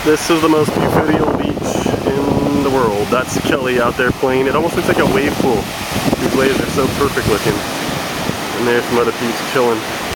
This is the most beautiful beach in the world. That's Kelly out there playing. It almost looks like a wave pool. These waves are so perfect looking. And there's some other peeps chilling.